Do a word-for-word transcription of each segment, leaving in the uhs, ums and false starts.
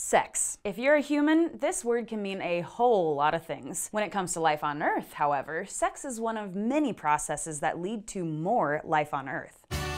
Sex. If you're a human, this word can mean a whole lot of things. When it comes to life on Earth, however, sex is one of many processes that lead to more life on Earth.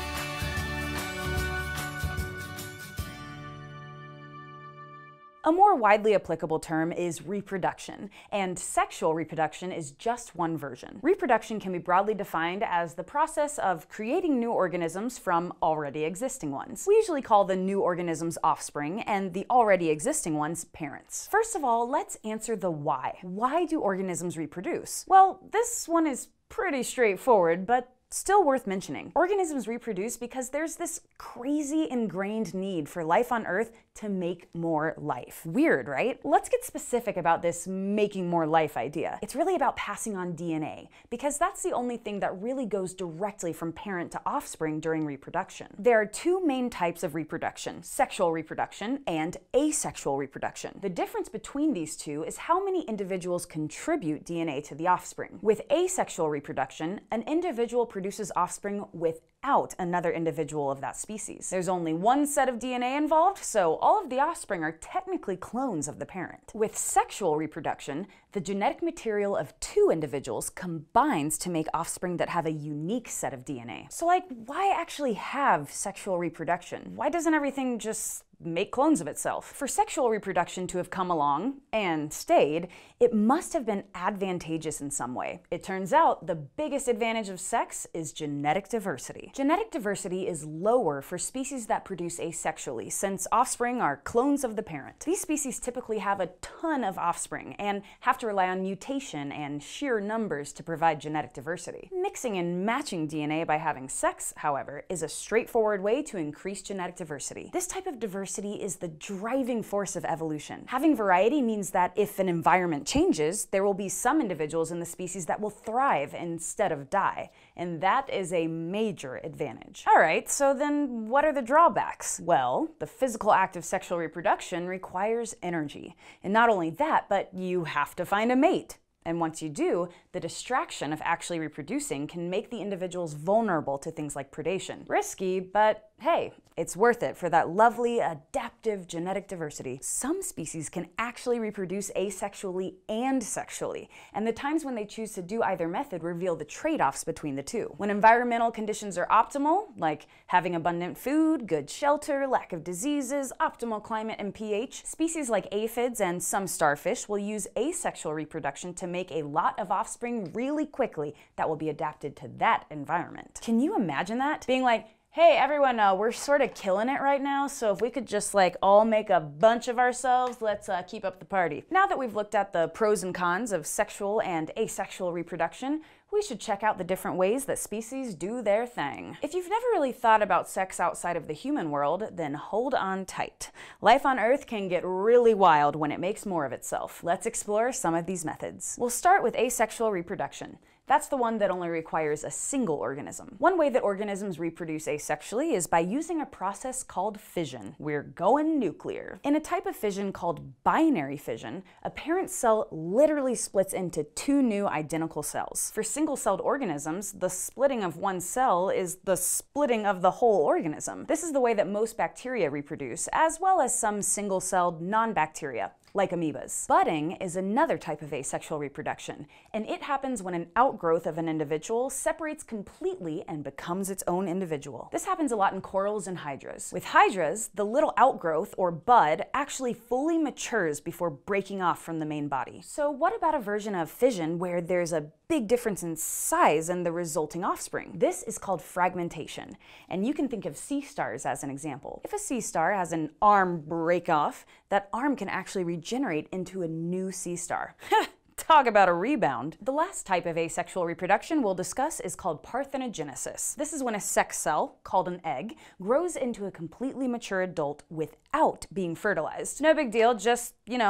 A more widely applicable term is reproduction, and sexual reproduction is just one version. Reproduction can be broadly defined as the process of creating new organisms from already existing ones. We usually call the new organisms offspring and the already existing ones parents. First of all, let's answer the why. Why do organisms reproduce? Well, this one is pretty straightforward, but still worth mentioning. Organisms reproduce because there's this crazy ingrained need for life on Earth to make more life. Weird, right? Let's get specific about this making more life idea. It's really about passing on D N A, because that's the only thing that really goes directly from parent to offspring during reproduction. There are two main types of reproduction: sexual reproduction and asexual reproduction. The difference between these two is how many individuals contribute D N A to the offspring. With asexual reproduction, an individual produces offspring without another individual of that species. There's only one set of D N A involved, so all of the offspring are technically clones of the parent. With sexual reproduction, the genetic material of two individuals combines to make offspring that have a unique set of D N A. So, like, why actually have sexual reproduction? Why doesn't everything just make clones of itself? For sexual reproduction to have come along and stayed, it must have been advantageous in some way. It turns out the biggest advantage of sex is genetic diversity. Genetic diversity is lower for species that produce asexually, since offspring are clones of the parent. These species typically have a ton of offspring and have to rely on mutation and sheer numbers to provide genetic diversity. Mixing and matching D N A by having sex, however, is a straightforward way to increase genetic diversity. This type of diversity is the driving force of evolution. Having variety means that if an environment changes, there will be some individuals in the species that will thrive instead of die, and that is a major advantage. Alright, so then what are the drawbacks? Well, the physical act of sexual reproduction requires energy. And not only that, but you have to find a mate. And once you do, the distraction of actually reproducing can make the individuals vulnerable to things like predation. Risky, but hey, it's worth it for that lovely, adaptive genetic diversity. Some species can actually reproduce asexually and sexually, and the times when they choose to do either method reveal the trade-offs between the two. When environmental conditions are optimal, like having abundant food, good shelter, lack of diseases, optimal climate and pH, species like aphids and some starfish will use asexual reproduction to make a lot of offspring really quickly that will be adapted to that environment. Can you imagine that? Being like, hey everyone, uh, we're sort of killing it right now, so if we could just like all make a bunch of ourselves, let's uh, keep up the party. Now that we've looked at the pros and cons of sexual and asexual reproduction, we should check out the different ways that species do their thing. If you've never really thought about sex outside of the human world, then hold on tight. Life on Earth can get really wild when it makes more of itself. Let's explore some of these methods. We'll start with asexual reproduction. That's the one that only requires a single organism. One way that organisms reproduce asexually is by using a process called fission. We're going nuclear. In a type of fission called binary fission, a parent cell literally splits into two new identical cells. For single-celled organisms, the splitting of one cell is the splitting of the whole organism. This is the way that most bacteria reproduce, as well as some single-celled non-bacteria, like amoebas. Budding is another type of asexual reproduction, and it happens when an outgrowth of an individual separates completely and becomes its own individual. This happens a lot in corals and hydras. With hydras, the little outgrowth, or bud, actually fully matures before breaking off from the main body. So what about a version of fission where there's a big difference in size and the resulting offspring? This is called fragmentation, and you can think of sea stars as an example. If a sea star has an arm break off, that arm can actually regenerate into a new sea star. Talk about a rebound. The last type of asexual reproduction we'll discuss is called parthenogenesis. This is when a sex cell, called an egg, grows into a completely mature adult without being fertilized. No big deal, just, you know,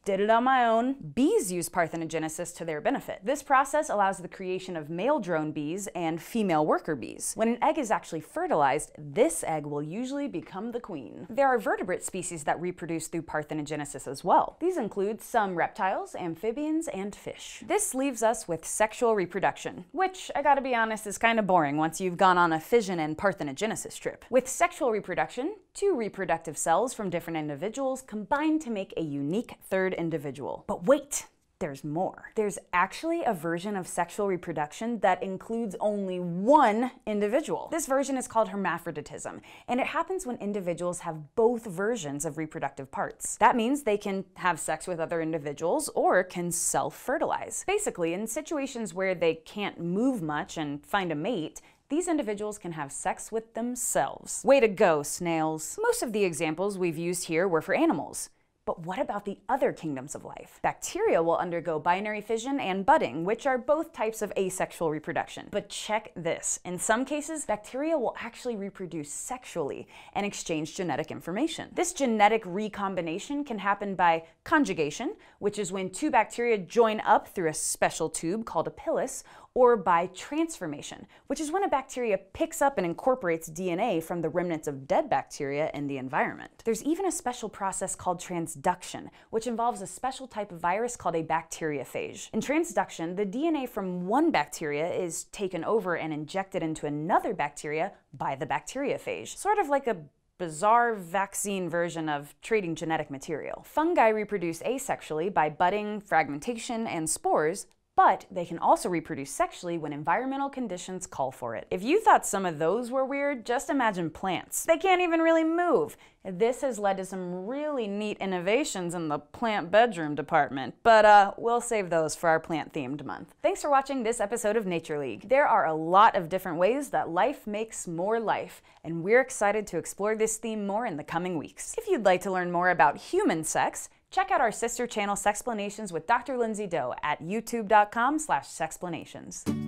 Did it on my own. Bees use parthenogenesis to their benefit. This process allows the creation of male drone bees and female worker bees. When an egg is actually fertilized, this egg will usually become the queen. There are vertebrate species that reproduce through parthenogenesis as well. These include some reptiles, amphibians, and fish. This leaves us with sexual reproduction, which, I gotta be honest, is kind of boring once you've gone on a fission and parthenogenesis trip. With sexual reproduction, two reproductive cells from different individuals combine to make a unique third individual. But wait! There's more. There's actually a version of sexual reproduction that includes only one individual. This version is called hermaphroditism, and it happens when individuals have both versions of reproductive parts. That means they can have sex with other individuals or can self-fertilize. Basically, in situations where they can't move much and find a mate, these individuals can have sex with themselves. Way to go, snails. Most of the examples we've used here were for animals. But what about the other kingdoms of life? Bacteria will undergo binary fission and budding, which are both types of asexual reproduction. But check this. In some cases, bacteria will actually reproduce sexually and exchange genetic information. This genetic recombination can happen by conjugation, which is when two bacteria join up through a special tube called a pilus, or by transformation, which is when a bacteria picks up and incorporates D N A from the remnants of dead bacteria in the environment. There's even a special process called transduction, which involves a special type of virus called a bacteriophage. In transduction, the D N A from one bacteria is taken over and injected into another bacteria by the bacteriophage, sort of like a bizarre vaccine version of trading genetic material. Fungi reproduce asexually by budding, fragmentation, and spores, but they can also reproduce sexually when environmental conditions call for it. If you thought some of those were weird, just imagine plants. They can't even really move. This has led to some really neat innovations in the plant bedroom department, but uh, we'll save those for our plant-themed month. Thanks for watching this episode of Nature League. There are a lot of different ways that life makes more life, and we're excited to explore this theme more in the coming weeks. If you'd like to learn more about human sex, check out our sister channel Sexplanations with Doctor Lindsey Doe at youtube dot com slash sexplanations.